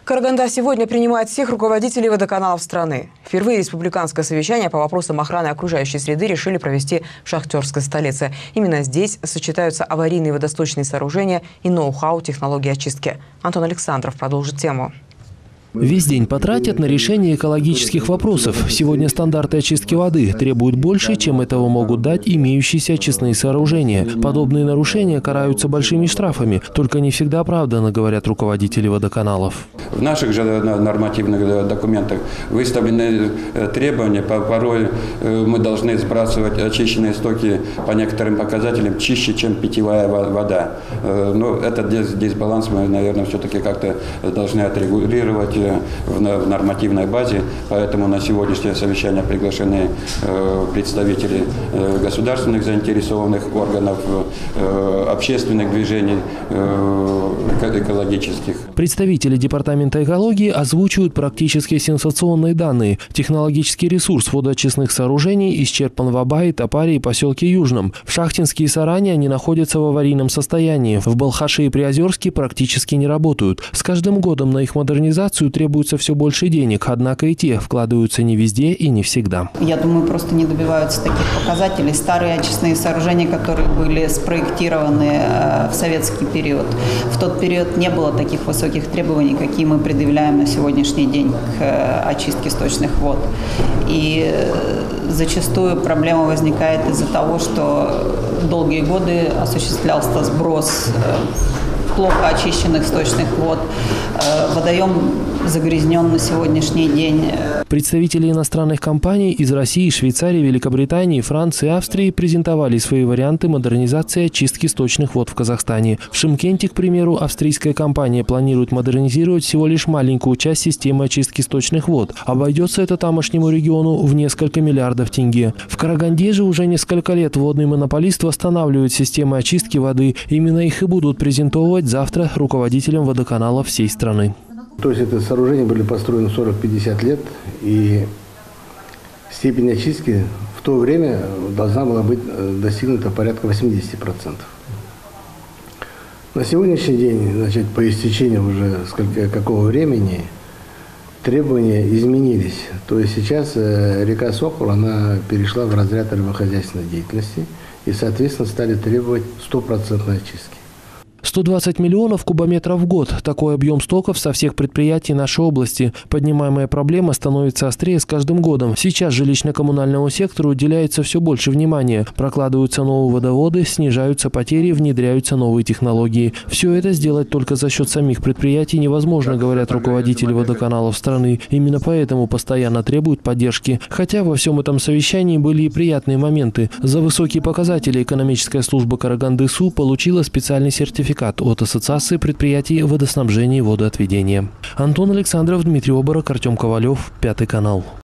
Караганда сегодня принимает всех руководителей водоканалов страны. Впервые республиканское совещание по вопросам охраны окружающей среды решили провести в шахтерской столице. Именно здесь сочетаются аварийные водосточные сооружения и ноу-хау технологии очистки. Антон Александров продолжит тему. Весь день потратят на решение экологических вопросов. Сегодня стандарты очистки воды требуют больше, чем этого могут дать имеющиеся очистные сооружения. Подобные нарушения караются большими штрафами. Только не всегда оправданно, говорят руководители водоканалов. В наших же нормативных документах выставлены требования. Порой мы должны сбрасывать очищенные стоки по некоторым показателям чище, чем питьевая вода. Но этот дисбаланс мы, наверное, все-таки как-то должны отрегулировать в нормативной базе. Поэтому на сегодняшнее совещание приглашены представители государственных заинтересованных органов, общественных движений, экологических. Представители Департамента экологии озвучивают практически сенсационные данные. Технологический ресурс водоочистных сооружений исчерпан в Абае, Топаре и поселке Южном. В Шахтинске и Саране они находятся в аварийном состоянии. В Балхаше и Приозерске практически не работают. С каждым годом на их модернизацию требуется все больше денег, однако и те вкладываются не везде и не всегда. Я думаю, просто не добиваются таких показателей. Старые очистные сооружения, которые были спроектированы в советский период, в тот период не было таких высоких требований, какие мы предъявляем на сегодняшний день к очистке сточных вод. И зачастую проблема возникает из-за того, что долгие годы осуществлялся сброс плохо очищенных сточных вод. Водоем загрязнен на сегодняшний день. Представители иностранных компаний из России, Швейцарии, Великобритании, Франции и Австрии презентовали свои варианты модернизации очистки сточных вод в Казахстане. В Шымкенте, к примеру, австрийская компания планирует модернизировать всего лишь маленькую часть системы очистки сточных вод. Обойдется это тамошнему региону в несколько миллиардов тенге. В Караганде же уже несколько лет водный монополист восстанавливает системы очистки воды. Именно их и будут презентовывать завтра руководителям водоканалов всей страны. То есть это сооружения были построены 40-50 лет, и степень очистки в то время должна была быть достигнута порядка 80%. На сегодняшний день, значит, по истечению уже какого времени требования изменились. То есть сейчас река Сокол, она перешла в разряд рыбохозяйственной деятельности, и, соответственно, стали требовать 100% очистки. 120 миллионов кубометров в год. Такой объем стоков со всех предприятий нашей области. Поднимаемая проблема становится острее с каждым годом. Сейчас жилищно-коммунальному сектору уделяется все больше внимания. Прокладываются новые водоводы, снижаются потери, внедряются новые технологии. Все это сделать только за счет самих предприятий невозможно, говорят руководители водоканалов страны. Именно поэтому постоянно требуют поддержки. Хотя во всем этом совещании были и приятные моменты. За высокие показатели экономическая служба Караганды-Су получила специальный сертификат от Ассоциации предприятий водоснабжения и водоотведения. Антон Александров, Дмитрий Оборок, Артем Ковалев, Пятый канал.